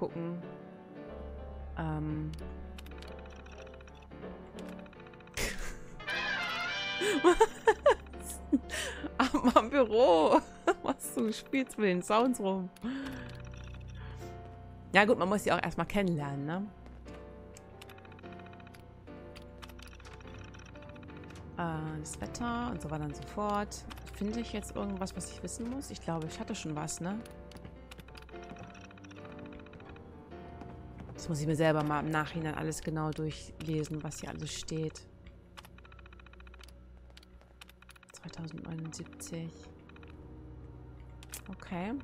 gucken. Am Büro. Was du spielst mit den Sounds rum. Ja gut, man muss sie auch erstmal kennenlernen, ne? Das Wetter und so weiter und so fort. Finde ich jetzt irgendwas, was ich wissen muss? Ich glaube, ich hatte schon was, ne? Das muss ich mir selber mal im Nachhinein alles genau durchlesen, was hier alles steht. 2079. Okay.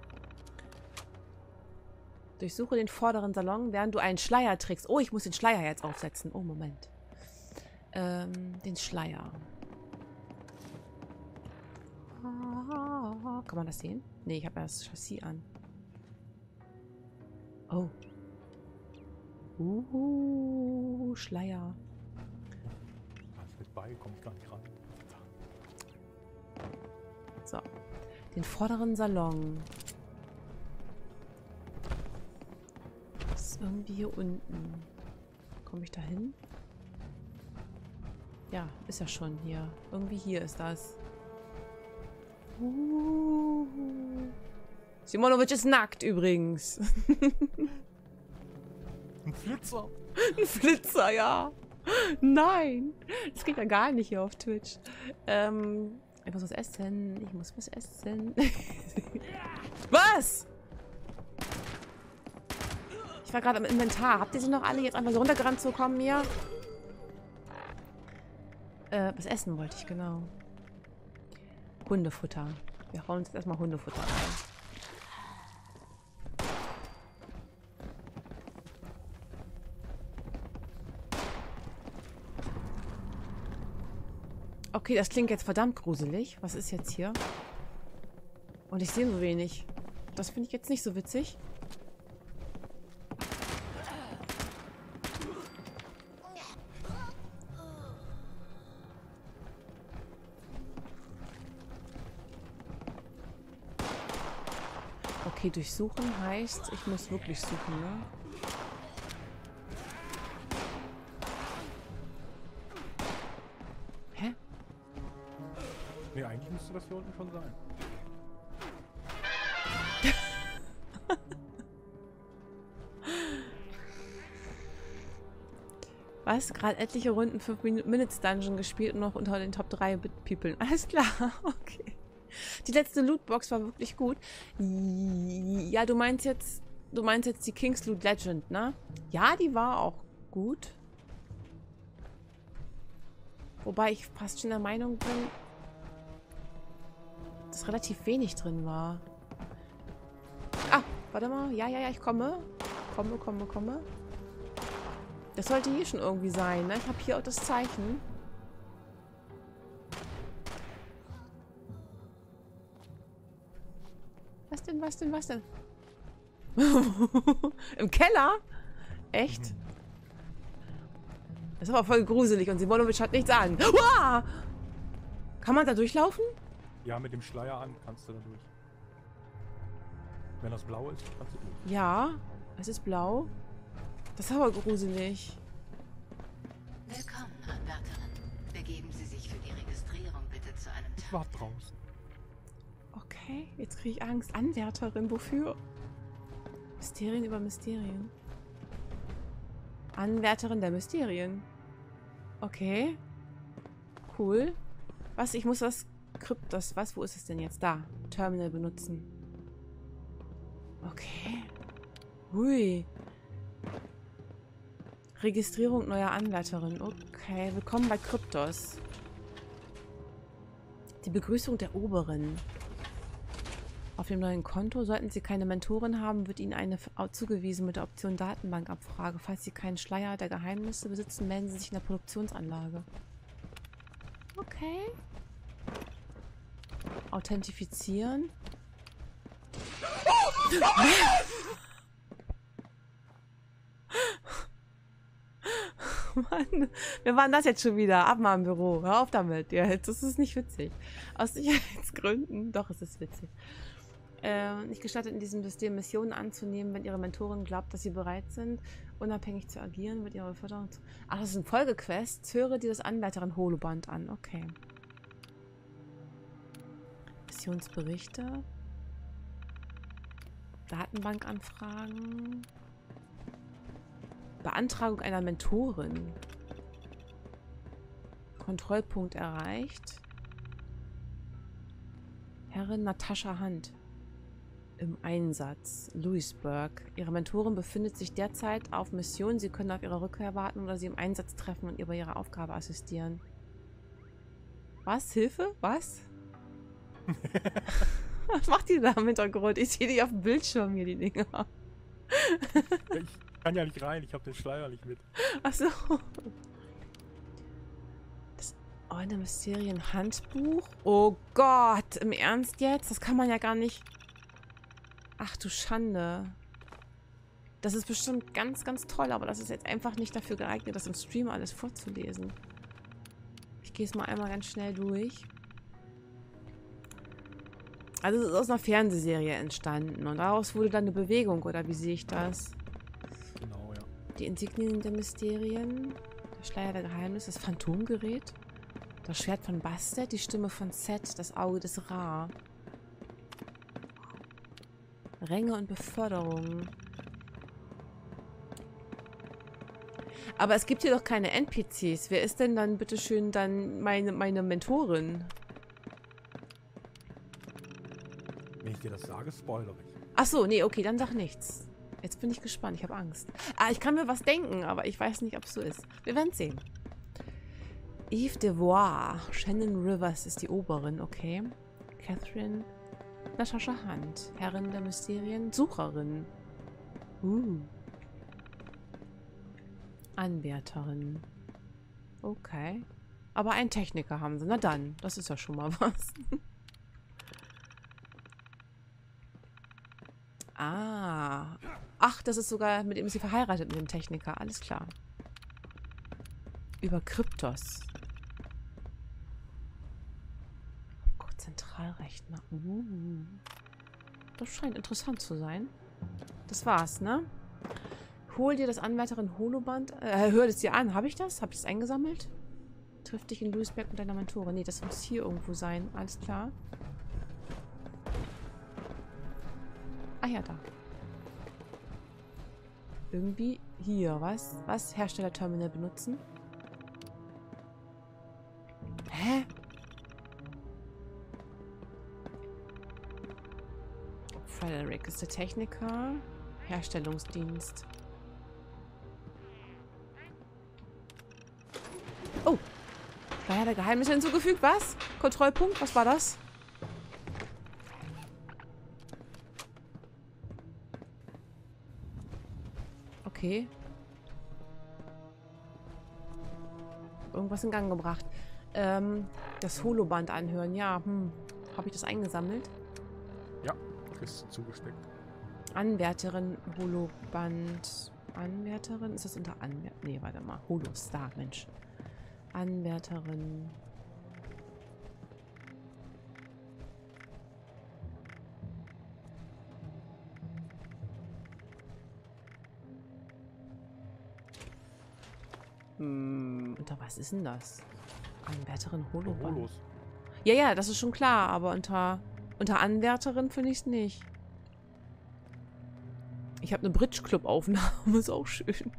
Durchsuche den vorderen Salon, während du einen Schleier trägst. Oh, ich muss den Schleier jetzt aufsetzen. Oh, Moment. Den Schleier. Kann man das sehen? Nee, ich habe ja das Chassis an. Oh. Schleier. Was mit bei? Kommt gar nicht ran. So. Den vorderen Salon. Das ist irgendwie hier unten. Komme ich da hin? Ja, ist ja schon hier. Irgendwie hier ist das. Simonovic ist nackt übrigens. Ein Flitzer. Ein Flitzer, ja. Nein. Das geht ja gar nicht hier auf Twitch. Ich muss was essen. Ich muss was essen. Was? Ich war gerade im Inventar. Habt ihr sie noch alle jetzt einfach so runtergerannt zu kommen hier? Was essen wollte ich, genau. Hundefutter. Wir hauen uns jetzt erstmal Hundefutter rein. Okay, das klingt jetzt verdammt gruselig. Was ist jetzt hier? Und ich sehe so wenig. Das finde ich jetzt nicht so witzig. Okay, durchsuchen heißt, ich muss wirklich suchen, ne? Hä? Nee, eigentlich müsste das hier unten schon sein. Was? Gerade etliche Runden 5-Minutes-Dungeon gespielt und noch unter den Top 3 People. Alles klar, okay. Die letzte Lootbox war wirklich gut. Ja, du meinst jetzt die King's Loot Legend, ne? Ja, die war auch gut. Wobei ich fast schon der Meinung bin, dass relativ wenig drin war. Ah, warte mal. Ja, ich komme. Komme. Das sollte hier schon irgendwie sein, ne? Ich habe hier auch das Zeichen. Was denn? Im Keller? Echt? Das ist aber voll gruselig und Simonovic hat nichts an. Uah! Kann man da durchlaufen? Ja, mit dem Schleier an kannst du da durch. Wenn das blau ist, kannst du durch. Ja, es ist blau. Das ist aber gruselig. Willkommen, Anwärterin. Begeben Sie sich für die Registrierung bitte zu einem Ich warte draußen. Okay, jetzt kriege ich Angst. Anwärterin, wofür? Mysterien über Mysterien. Anwärterin der Mysterien. Okay. Cool. Was? Ich muss was Kryptos. Was? Wo ist es denn jetzt? Da. Terminal benutzen. Okay. Hui. Registrierung neuer Anwärterin. Okay. Willkommen bei Kryptos. Die Begrüßung der Oberin. Auf dem neuen Konto, sollten Sie keine Mentorin haben, wird Ihnen eine zugewiesen mit der Option Datenbankabfrage. Falls Sie keinen Schleier der Geheimnisse besitzen, melden Sie sich in der Produktionsanlage. Okay. Authentifizieren. Mann, wer war denn das jetzt schon wieder? Ab mal im Büro. Hör auf damit. Ja, das ist nicht witzig. Aus Sicherheitsgründen. Doch, es ist witzig. Nicht gestattet, in diesem System Missionen anzunehmen, wenn ihre Mentorin glaubt, dass sie bereit sind, unabhängig zu agieren, wird ihre Förderung zu... Ach, das sind Folgequests. Höre dir das Anwärterin Holoband an. Okay. Missionsberichte. Datenbankanfragen. Beantragung einer Mentorin. Kontrollpunkt erreicht. Herrin Natascha Hunt. Im Einsatz. Louisburg. Ihre Mentorin befindet sich derzeit auf Mission. Sie können auf ihre Rückkehr warten oder sie im Einsatz treffen und ihr bei ihrer Aufgabe assistieren. Was? Hilfe? Was? Was macht die da im Hintergrund? Ich sehe die auf dem Bildschirm hier, die Dinger. Ja, ich kann ja nicht rein, ich habe den Schleier nicht mit. Achso. Das Ordner Mysterien Handbuch? Oh Gott, im Ernst jetzt? Das kann man ja gar nicht... Ach du Schande. Das ist bestimmt ganz, ganz toll, aber das ist jetzt einfach nicht dafür geeignet, das im Stream alles vorzulesen. Ich gehe es mal einmal ganz schnell durch. Also es ist aus einer Fernsehserie entstanden und daraus wurde dann eine Bewegung, oder wie sehe ich das? Genau, ja. Die Insignien der Mysterien, der Schleier der Geheimnisse, das Phantomgerät, das Schwert von Bastet, die Stimme von Set, das Auge des Ra. Ränge und Beförderungen. Aber es gibt hier doch keine NPCs. Wer ist denn dann bitteschön dann meine Mentorin? Wenn ich dir das sage, spoilere ich. Ach so, nee, okay, dann sag nichts. Jetzt bin ich gespannt, ich habe Angst. Ah, ich kann mir was denken, aber ich weiß nicht, ob es so ist. Wir werden sehen. Yves Devoir. Shannon Rivers ist die Oberin, okay. Catherine Natascha Hunt. Herrin der Mysterien. Sucherin. Anwärterin. Okay. Aber einen Techniker haben sie. Na dann, das ist ja schon mal was. Ah. Ach, das ist sogar, mit dem ist sie verheiratet, mit dem Techniker. Alles klar. Über Kryptos. Zentralrechner. Das scheint interessant zu sein. Das war's, ne? Hol dir das Anwärterin Holoband. Hör es dir an. Habe ich das? Habe ich das eingesammelt? Triff dich in Louisburg mit deiner Mentorin. Nee, das muss hier irgendwo sein. Alles klar. Ah ja, da. Irgendwie hier. Was? Was? Herstellerterminal benutzen? Hä? Frederick ist der Techniker. Herstellungsdienst. Oh. Daher der Geheimnisse hinzugefügt. Was? Kontrollpunkt? Was war das? Okay. Irgendwas in Gang gebracht. Das Holoband anhören. Ja, habe ich das eingesammelt? Ja, ist zugesteckt. Anwärterin Holoband. Anwärterin? Ist das unter Anwärterin? Nee, warte mal. Holostar, Mensch. Anwärterin. Unter was ist denn das? Anwärterin Holoband. Holos. Ja, ja, das ist schon klar, aber unter Anwärterin finde ich es nicht. Ich habe eine Bridge-Club-Aufnahme, ist auch schön.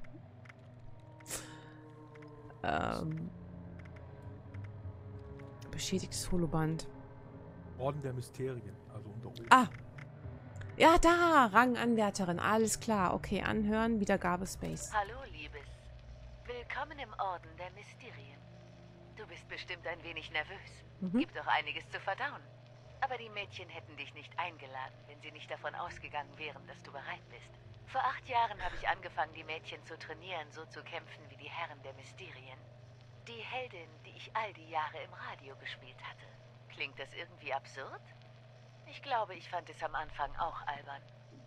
Beschädigtes Holoband. Orden der Mysterien, also unter oben. Ah! Ja, da! Ranganwärterin, alles klar. Okay, anhören, Wiedergabe Space. Hallo, Liebes. Willkommen im Orden der Mysterien. Du bist bestimmt ein wenig nervös. Gibt doch einiges zu verdauen. Aber die Mädchen hätten dich nicht eingeladen, wenn sie nicht davon ausgegangen wären, dass du bereit bist. Vor 8 Jahren habe ich angefangen, die Mädchen zu trainieren, so zu kämpfen wie die Herren der Mysterien. Die Heldin, die ich all die Jahre im Radio gespielt hatte. Klingt das irgendwie absurd? Ich glaube, ich fand es am Anfang auch albern.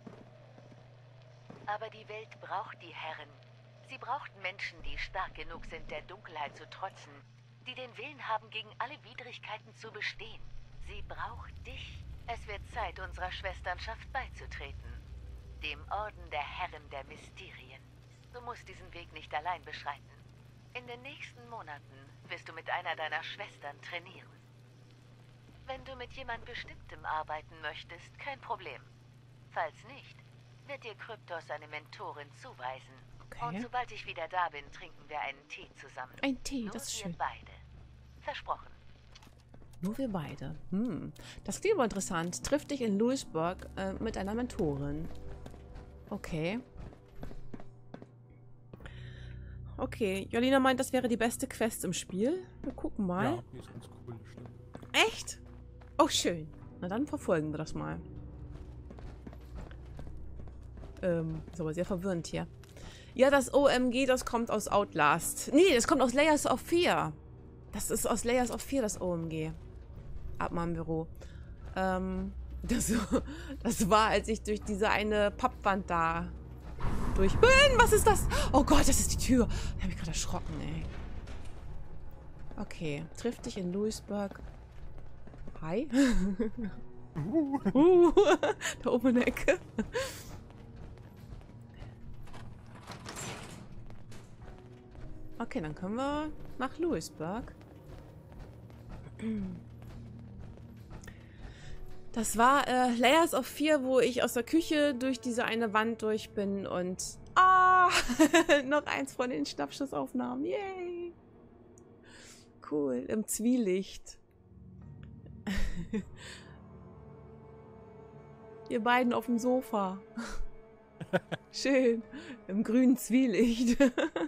Aber die Welt braucht die Herren. Sie braucht Menschen, die stark genug sind, der Dunkelheit zu trotzen, die den Willen haben, gegen alle Widrigkeiten zu bestehen. Sie braucht dich. Es wird Zeit, unserer Schwesternschaft beizutreten. Dem Orden der Herren der Mysterien. Du musst diesen Weg nicht allein beschreiten. In den nächsten Monaten wirst du mit einer deiner Schwestern trainieren. Wenn du mit jemand Bestimmtem arbeiten möchtest, kein Problem. Falls nicht, wird dir Kryptos eine Mentorin zuweisen. Okay. Und sobald ich wieder da bin, trinken wir einen Tee zusammen. Ein Tee, Nur das ist wir schön. beide. Versprochen. Nur wir beide. Das klingt aber interessant. Triff dich in Louisburg mit einer Mentorin. Okay. Okay, Jolina meint, das wäre die beste Quest im Spiel. Wir gucken mal. Ja, die ist ganz cool, das stimmt. Echt? Oh, schön. Na dann verfolgen wir das mal. Ist aber sehr verwirrend hier. Ja, das OMG, das kommt aus Outlast. Nee, das kommt aus Layers of Fear. Das ist aus Layers of Fear, das OMG. Ab meinem Büro. Das war, als ich durch diese eine Pappwand da durch bin. Was ist das? Oh Gott, das ist die Tür. Da habe ich gerade erschrocken, ey. Okay, triff dich in Louisburg. Hi. Da oben in der Ecke. Okay, dann können wir nach Louisburg. Das war Layers of Fear, wo ich aus der Küche durch diese eine Wand durch bin und... Ah! Noch eins von den Schnappschussaufnahmen. Yay! Cool. Im Zwielicht. Ihr beiden auf dem Sofa. Schön. Im grünen Zwielicht.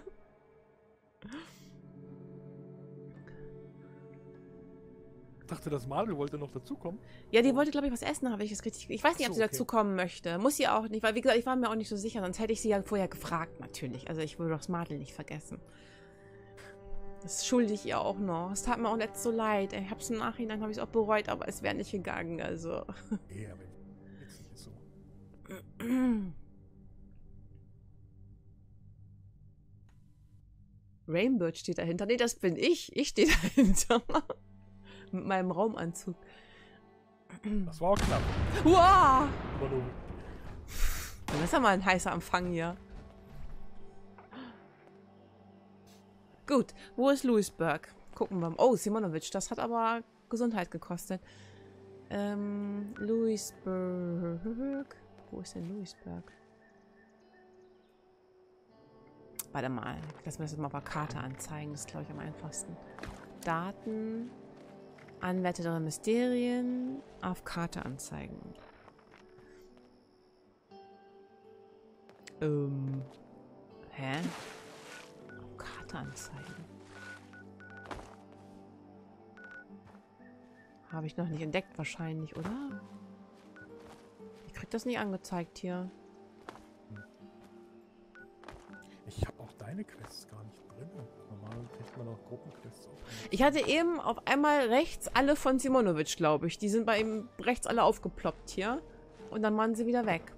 Ich dachte, das Madel wollte noch dazukommen. Ja, die wollte, glaube ich, was essen, habe ich es richtig... Ich weiß nicht, ob sie Ach so, okay. dazu kommen möchte. Muss sie auch nicht, weil, wie gesagt, ich war mir auch nicht so sicher. Sonst hätte ich sie ja vorher gefragt, natürlich. Also ich will doch das Madel nicht vergessen. Das schulde ich ihr auch noch. Es tat mir auch nicht so leid. Ich habe es im Nachhinein, habe ich es auch bereut, aber es wäre nicht gegangen, also... Ja, aber jetzt nicht so. Rainbird steht dahinter. Nee, das bin ich. Ich stehe dahinter. Mit meinem Raumanzug. Das war auch knapp. Wow! Aber nur Das ist ja mal ein heißer Empfang hier. Gut, wo ist Louisburg? Gucken wir mal. Oh, Simonovic, das hat aber Gesundheit gekostet. Louisburg. Wo ist denn Louisburg? Warte mal, lass mir das mal auf der Karte anzeigen. Das ist, glaube ich, am einfachsten. Daten, Anwärter der Mysterien, auf Karte anzeigen. Hä? Auf Karte anzeigen. Habe ich noch nicht entdeckt wahrscheinlich, oder? Ich krieg das nicht angezeigt hier. ich habe auch deine Quests gar nicht drin. Normal kriegt man auch Gruppenquests auf. Ich hatte eben auf einmal rechts alle von Simonovic, glaube ich. Die sind bei ihm rechts alle aufgeploppt hier. Und dann waren sie wieder weg.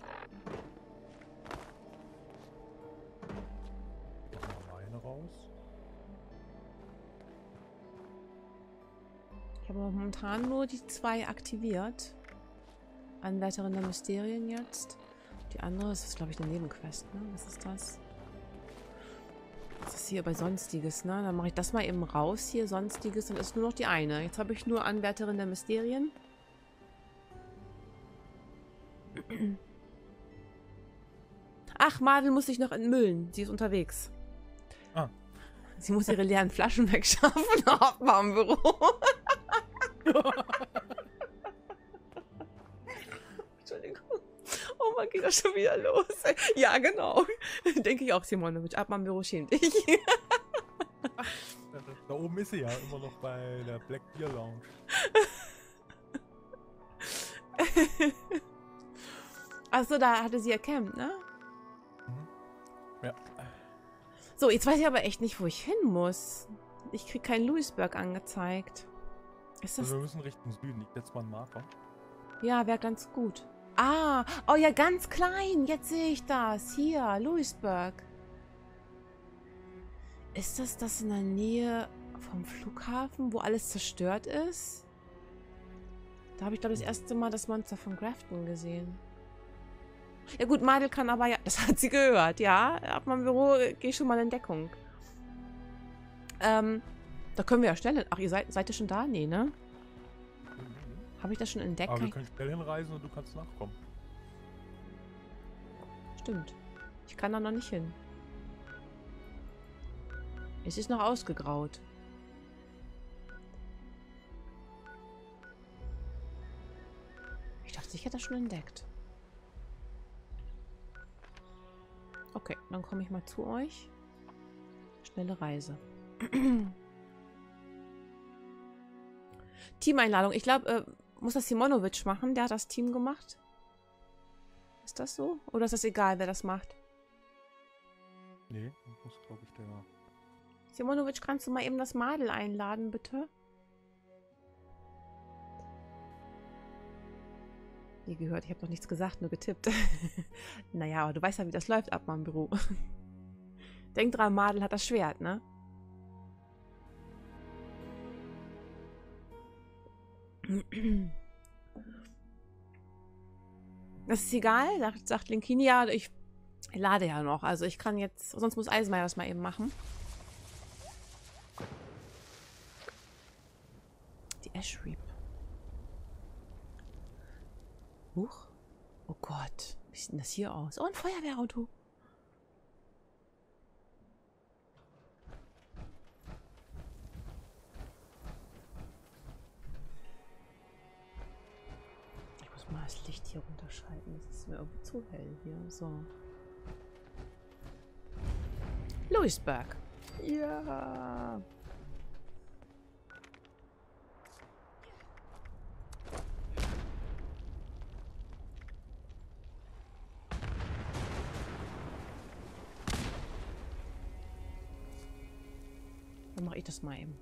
Ich mal meine raus. Ich habe momentan nur die 2 aktiviert. Anwärterin der Mysterien jetzt. Die andere ist, glaube ich, eine Nebenquest, ne? Was ist das? Das ist hier bei Sonstiges, ne? Dann mache ich das mal eben raus hier, Sonstiges. Dann ist nur noch die eine. Jetzt habe ich nur Anwärterin der Mysterien. Ach, Marvel muss sich noch entmüllen. Sie ist unterwegs. Ah. Sie muss ihre leeren Flaschen wegschaffen. Ab mal im Büro. Entschuldigung. Oh man, geht das schon wieder los. Ja, genau. Denke ich auch, Simonovic. Ab mal im Büro schämt dich. Da oben ist sie ja immer noch bei der Black Beer Lounge. Achso, da hatte sie ja Camp, ne? Ja. So, jetzt weiß ich aber echt nicht, wo ich hin muss. Ich krieg keinen Louisburg angezeigt. Ist das... Also wir müssen Richtung Süden. Ich setze mal einen Marker. Ja, wäre ganz gut. Ah, oh ja, ganz klein. Jetzt sehe ich das. Hier, Louisburg. Ist das in der Nähe vom Flughafen, wo alles zerstört ist? Da habe ich, glaube ich, das erste Mal das Monster von Grafton gesehen. Ja gut, Madel kann aber ja... Das hat sie gehört, ja. Ab meinem Büro gehe ich schon mal in Deckung. Da können wir ja schnell hin. Ach, ihr seid ihr schon da? Nee, ne? Habe ich das schon entdeckt? Aber wir können schnell hinreisen und du kannst nachkommen. Stimmt. Ich kann da noch nicht hin. Es ist noch ausgegraut. Ich dachte, ich hätte das schon entdeckt. Okay, dann komme ich mal zu euch. Schnelle Reise. Teameinladung. Ich glaube, muss das Simonovic machen? Der hat das Team gemacht. Ist das so? Oder ist das egal, wer das macht? Nee, muss, glaube ich, der... Simonovic, kannst du mal eben das Madel einladen, bitte? Wie gehört, ich habe noch nichts gesagt, nur getippt. Naja, aber du weißt ja, wie das läuft ab meinem Büro. Denk dran, Madel hat das Schwert, ne? Das ist egal, sagt Linkini. Ja, ich lade ja noch. Also ich kann jetzt, sonst muss Eisenmeier das mal eben machen. Die Ash Reap. Huch. Oh Gott. Wie sieht denn das hier aus? Oh, ein Feuerwehrauto. Ich muss mal das Licht hier runterschalten. Das ist mir irgendwie zu hell hier. So. Louisburg. Ja. Dann mache ich das mal eben.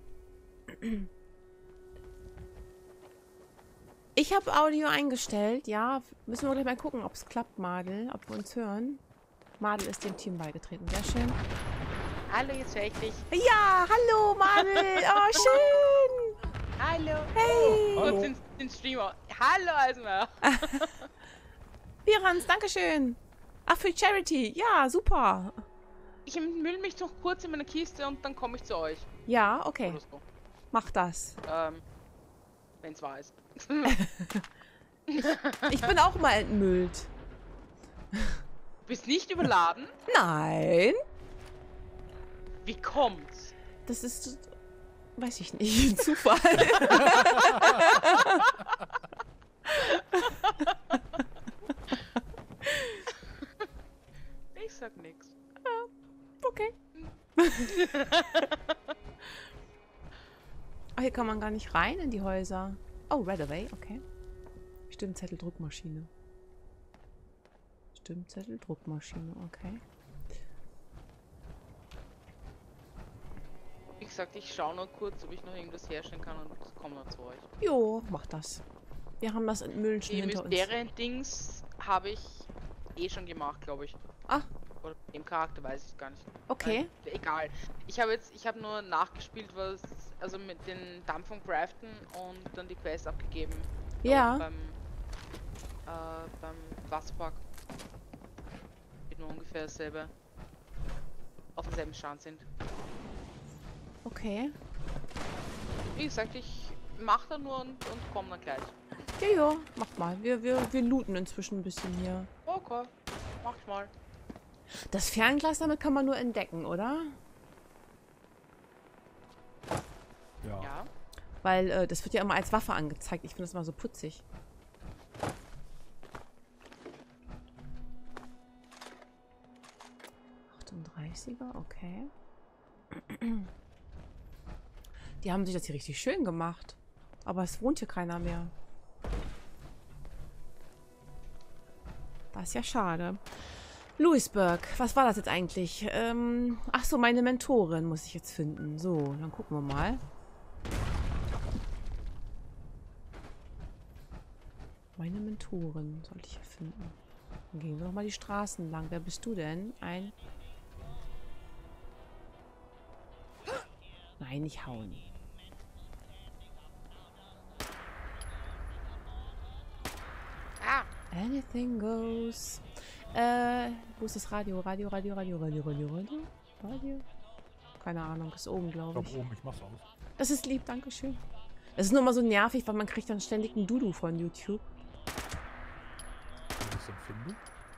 Ich habe Audio eingestellt, ja. Müssen wir gleich mal gucken, ob es klappt, Madel. Ob wir uns hören. Madel ist dem Team beigetreten. Sehr schön. Hallo, jetzt höre ich dich. Ja, hallo, Madel. Oh, schön. Hallo. Hey. Hallo. Kurz den Streamer. Hallo, Eismer. Birans, dankeschön. Ach, für Charity. Ja, super. Ich müll mich noch kurz in meine Kiste und dann komme ich zu euch. Ja, okay. Oder so. Mach das. Wenn's wahr ist. Ich bin auch mal entmüllt. Bist nicht überladen? Nein. Wie kommt's? Das ist, weiß ich nicht, ein Zufall. Ich sag nix. Okay. Ach, hier kann man gar nicht rein in die Häuser. Oh, Redaway, okay. Stimmzettel, Druckmaschine. Stimmzettel, Druckmaschine, okay. Wie gesagt, ich schaue nur kurz, ob ich noch irgendwas herstellen kann und komme dann zu euch. Jo, mach das. Wir haben das Entmüllen schon Die hinter uns. Mysterien-Dings habe ich eh schon gemacht, glaube ich. Ah, Oder dem Charakter weiß ich gar nicht. okay. Nein, egal. Ich habe nur nachgespielt, was, also mit den Dampfern craften und dann die Quest abgegeben. Ja. Beim Wasserpark. Wird nur ungefähr dasselbe. Auf demselben Stand sind. Okay. Wie gesagt, ich mache da nur und komme dann gleich. Ja, mach mal. Wir looten inzwischen ein bisschen hier. Okay, mach ich mal. Das Fernglas, damit kann man nur entdecken, oder? Ja. Ja. Weil das wird ja immer als Waffe angezeigt. Ich finde das mal so putzig. er okay. Die haben sich das hier richtig schön gemacht. Aber es wohnt hier keiner mehr. Das ist ja schade. Louisburg, was war das jetzt eigentlich? Ach so, meine Mentorin muss ich jetzt finden. So, dann gucken wir mal. Meine Mentorin sollte ich hier finden. Dann gehen wir doch mal die Straßen lang. Wer bist du denn? Nein, nicht hauen. Anything goes. Wo ist das Radio? Radio? Keine Ahnung, ist oben, Ich glaube glaube ich. oben, ich mach's aus. Das ist lieb, danke schön. Es ist nur mal so nervig, weil man kriegt dann ständig einen Dudu von YouTube. Wie das empfinde.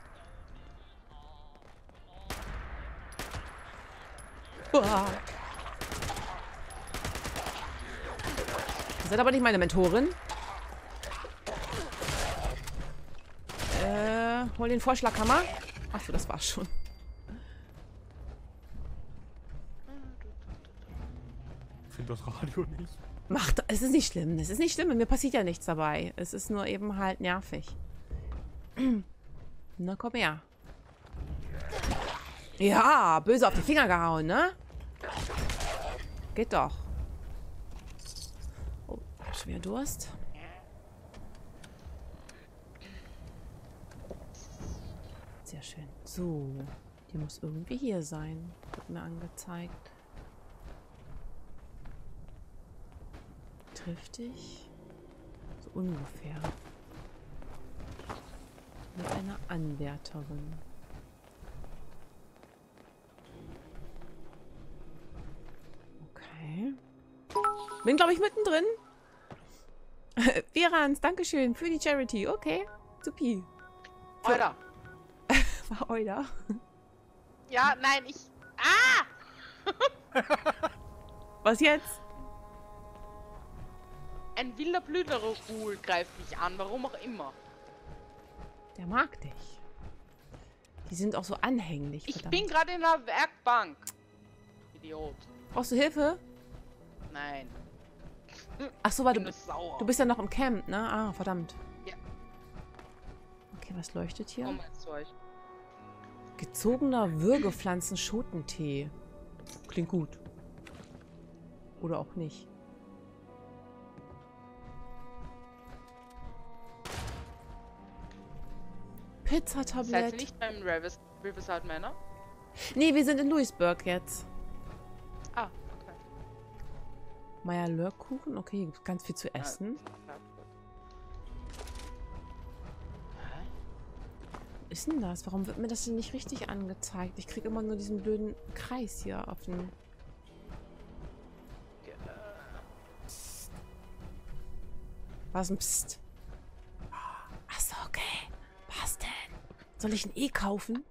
Uah. Ihr seid aber nicht meine Mentorin. Hol den Vorschlaghammer. Achso, das war's schon. Ich finde das Radio nicht. Macht, es ist nicht schlimm. Es ist nicht schlimm. Mir passiert ja nichts dabei. Es ist nur eben halt nervig. Na, komm her. Ja, böse auf die Finger gehauen, ne? Geht doch. Oh, ich hab schon wieder Durst. Sehr schön. So, die muss irgendwie hier sein. Wird mir angezeigt. Trifft dich? So ungefähr. Mit einer Anwärterin. Okay. Bin, glaube ich, mittendrin. Virans, Dankeschön für die Charity. Okay, supi. Alter. War Euler. Ja, nein, ich... Ah! Was jetzt? Ein wilder Blüderghoul greift mich an, warum auch immer. Der mag dich. Die sind auch so anhänglich. Ich verdammt. bin gerade in einer Werkbank. Idiot. Brauchst du Hilfe? Nein. Ach so, weil Ich bin du nur sauer. bist ja noch im Camp, ne? Ah, verdammt. Ja. Okay, was leuchtet hier? Komm mal zu euch. Gezogener Würgepflanzen-Schotentee. Klingt gut. Oder auch nicht. Seid ihr Pizzatablett. nicht beim Riverside Manor? Nee, wir sind in Louisburg jetzt. Ah, okay. Meyer-Lörkuchen. Okay, gibt ganz viel zu essen. Ja, gut. Was ist denn das? Warum wird mir das denn nicht richtig angezeigt? Ich kriege immer nur diesen blöden Kreis hier auf den... Was ein Psst? Achso, okay. Was denn? Soll ich ein E kaufen?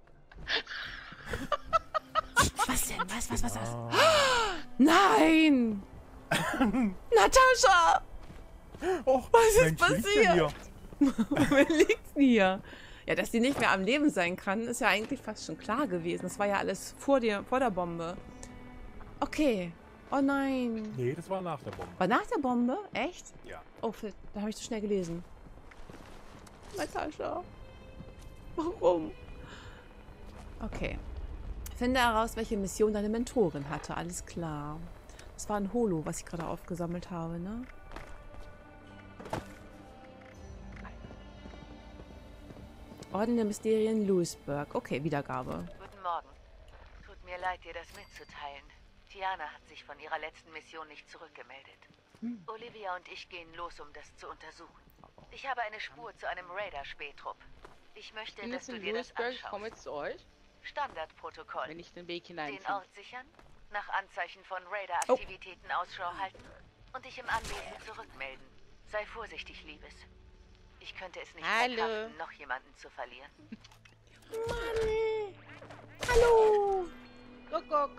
Was denn? Was? Ah, Nein! Natascha! oh, Was ist Mensch, liegt denn passiert? hier? Wer liegt's denn hier? Ja, dass die nicht mehr am Leben sein kann, ist ja eigentlich fast schon klar gewesen. Das war ja alles vor der Bombe. Okay. Oh nein. Nee, das war nach der Bombe. War nach der Bombe? Echt? Ja. Oh, da habe ich zu schnell gelesen. Natascha. Warum? Okay. Finde heraus, welche Mission deine Mentorin hatte. Alles klar. Das war ein Holo, was ich gerade aufgesammelt habe, ne? Orden der Mysterien Louisburg. Okay, Wiedergabe. Guten Morgen. Tut mir leid, dir das mitzuteilen. Tiana hat sich von ihrer letzten Mission nicht zurückgemeldet. Olivia und ich gehen los, um das zu untersuchen. Ich habe eine Spur zu einem Raider-Spähtrupp. Ich möchte, Ich bin dass jetzt du in dir das Louisburg, ich komme anschaust. jetzt zu euch, Standardprotokoll. wenn ich den Weg Den hineinfinde. Ort sichern, nach Anzeichen von Raider-Aktivitäten Ausschau halten und dich im Anwesen zurückmelden. Sei vorsichtig, Liebes. Ich könnte es nicht Hallo. verkraften, noch jemanden zu verlieren. Mann! Hallo! Guck, guck.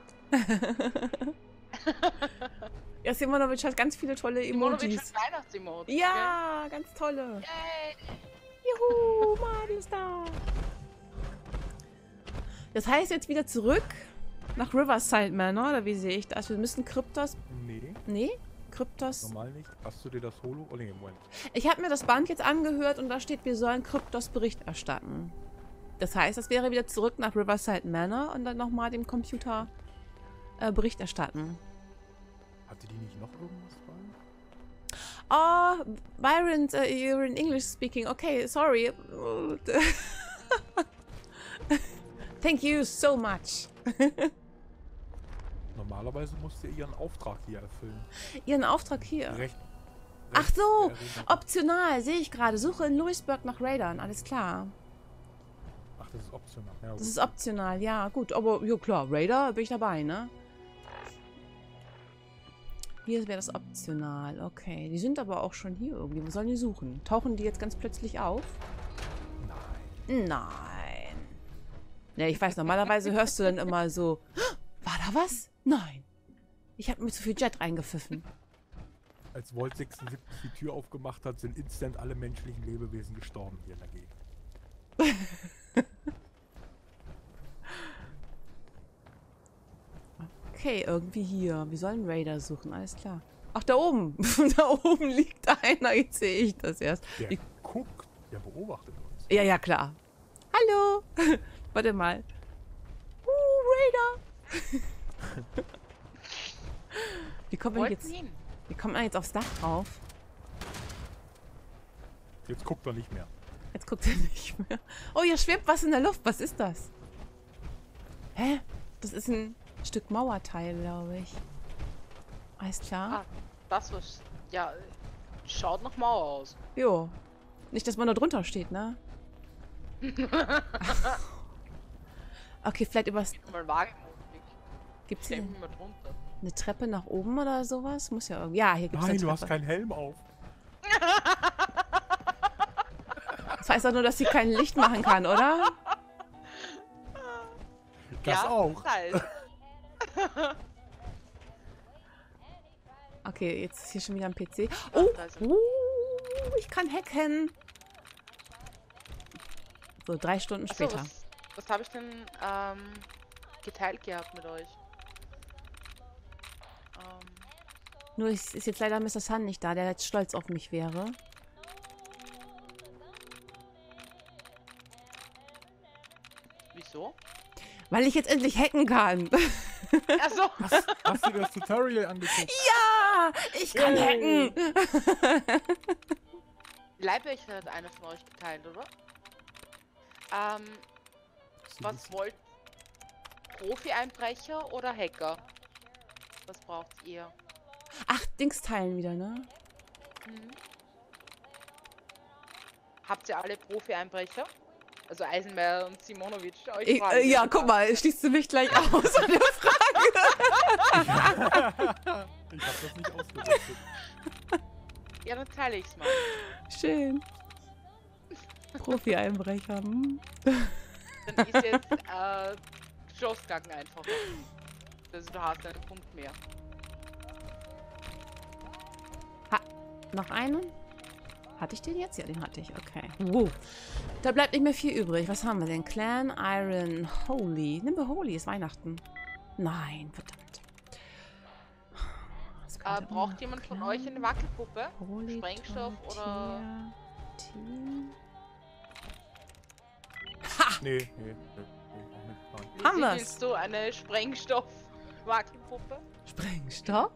Ja, Simonovic hat ganz viele tolle Simonovic Emojis. hat Weihnachtsemoji. Ja, ganz tolle. Okay? Juhu, Madel ist da. Das heißt jetzt wieder zurück nach Riverside Manor, oder wie sehe ich das? Wir müssen Kryptos... Nee, Nee? Kryptos... normal nicht. Hast du dir das Holo... Oh nee, Moment. Ich habe mir das Band jetzt angehört und da steht, wir sollen Kryptos Bericht erstatten. Das heißt, das wäre wieder zurück nach Riverside Manor und dann nochmal dem Computer Bericht erstatten. Hatte die nicht noch irgendwas bei? Oh, Byron, you're in English speaking. Okay, sorry. Thank you so much. Normalerweise musst ihr ihren Auftrag hier erfüllen. Ihren Auftrag hier. Recht, Ach rechts so, der Arena. optional, sehe ich gerade. Suche in Louisburg nach Raidern, alles klar. Ach, das ist optional. Ja, Das gut. ist optional, ja, gut. Aber, ja klar, Raider bin ich dabei, ne? Hier wäre das optional, okay. Die sind aber auch schon hier irgendwie. Wo sollen die suchen? Tauchen die jetzt ganz plötzlich auf? Nein. Nein. Ja, ich weiß, normalerweise hörst du dann immer so, war da was? Nein. Ich habe mir zu viel Jet reingepfiffen. Als Volt 76 die Tür aufgemacht hat, sind instant alle menschlichen Lebewesen gestorben hier in der Gegend. Okay, irgendwie hier. Wir sollen Raider suchen, alles klar. Ach, da oben. Da oben liegt einer. Jetzt sehe ich das erst. Der Wie- guckt, der beobachtet uns. Ja, ja, klar. Hallo. Warte mal. Raider. Wie kommt man Wollten jetzt, ihn. wie kommt man jetzt aufs Dach drauf? Jetzt guckt er nicht mehr. Jetzt guckt er nicht mehr. Oh, hier schwebt was in der Luft. Was ist das? Hä? Das ist ein Stück Mauerteil, glaube ich. Alles klar? Ah, das was. Ja, schaut nach Mauer aus. Jo. Nicht, dass man da drunter steht, ne? Okay, vielleicht übers... Mal wagen. Gibt's hier Denken wir drunter. eine Treppe nach oben oder sowas? Muss ja irgendwie... Ja, hier gibt's Nein, eine du hast Treppe. keinen Helm auf. Das heißt doch nur, dass sie kein Licht machen kann, oder? Das ja, auch. Das heißt. Okay, jetzt ist hier schon wieder ein PC. Oh, da ist er. ich kann hacken. So, 3 Stunden Achso, später. was habe ich denn geteilt gehabt mit euch? Nur ist jetzt leider Mr. Sun nicht da, der jetzt stolz auf mich wäre. Wieso? Weil ich jetzt endlich hacken kann. Achso, Hast du dir das Tutorial angeguckt? Ja, ich kann hacken. Leibwächter hat einer von euch geteilt, oder? Was wollt Profi-Einbrecher oder Hacker? Was braucht ihr? Ach, Dings teilen wieder, ne? Habt ihr alle Profi-Einbrecher? Also Eisenmeier und Simonovic. Euch Ich, fragen ja, wir. guck mal, schließt du mich gleich aus an der Frage. Ich hab das nicht ausgerüstet. Ja, dann teile ich's mal. Schön. Profi-Einbrecher. Hm. Dann ist jetzt Schlossgacken einfach. Also du hast einen Punkt mehr. Noch einen? Hatte ich den jetzt? Ja, den hatte ich. Okay. Wow. Da bleibt nicht mehr viel übrig. Was haben wir denn? Clan, Iron, Holy. Nimm wir Holy, ist Weihnachten. Nein, verdammt. Was könnte man Braucht noch? jemand von Clan, euch eine Wackelpuppe? Holy, Sprengstoff oder... Team. Nee, auch nicht. Nein. Haben Wie wir's? willst du eine Sprengstoff-Wackelpuppe? Sprengstoff?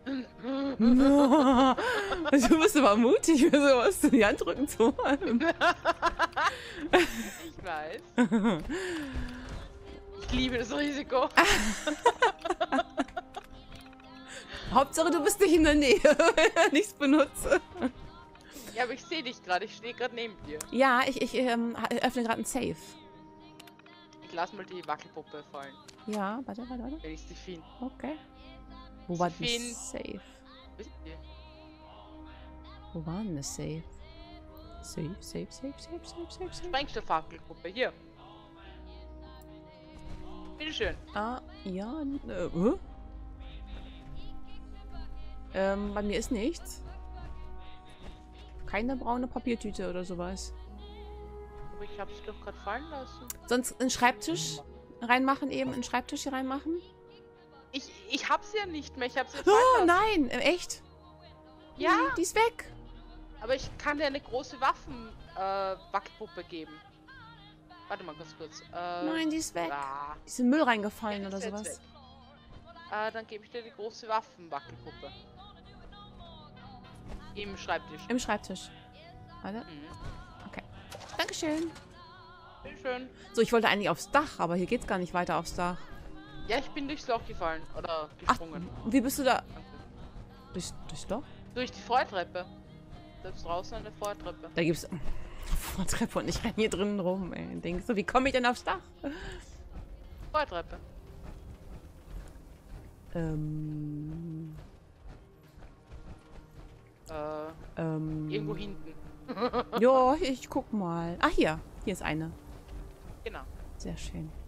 No. Du bist aber mutig, mir sowas in die Hand drücken zu wollen. Ich weiß. Ich liebe das Risiko. Hauptsache, du bist nicht in der Nähe, wenn ich nichts benutze. Ja, aber ich sehe dich gerade. Ich stehe gerade neben dir. Ja, ich öffne gerade ein Safe. Ich lass mal die Wackelpuppe fallen, Ja, warte. wenn ich sie finde. Okay. Wo war denn Finn. das Safe? Wisst ihr? Wo war denn das Safe? Safe. Sprengstoff-Wackelpuppe, hier. Bitteschön. Ah, ja. Bei mir ist nichts. Keine braune Papiertüte oder sowas. Aber ich habe sie doch gerade fallen lassen. Sonst einen Schreibtisch reinmachen eben, einen Schreibtisch hier reinmachen. Ich hab sie ja nicht mehr. Ich habe sie ja Oh, fallen lassen. nein, echt? Ja, Die ist weg. aber ich kann dir eine große Wackelpuppe geben. Warte mal ganz kurz. Nein, die ist weg. Ah, Die ist in den Müll reingefallen die oder ist jetzt sowas. weg. Dann gebe ich dir die große Waffenwackelpuppe. Im Schreibtisch. Im Schreibtisch. Warte. Mhm. Dankeschön. Bitteschön. So, ich wollte eigentlich aufs Dach, aber hier geht's gar nicht weiter aufs Dach. Ja, ich bin durchs Loch gefallen. Oder Ach, gesprungen. wie bist du da? Danke. Durchs Loch? Durch die Freutreppe. Da ist draußen eine Vortreppe. Da gibt's Vortreppe und ich renn hier drinnen rum, ey. Denkst du, wie komme ich denn aufs Dach? Vortreppe. Irgendwo hinten. Jo, ich guck mal. Ah, hier. Hier ist eine. Genau. Sehr schön.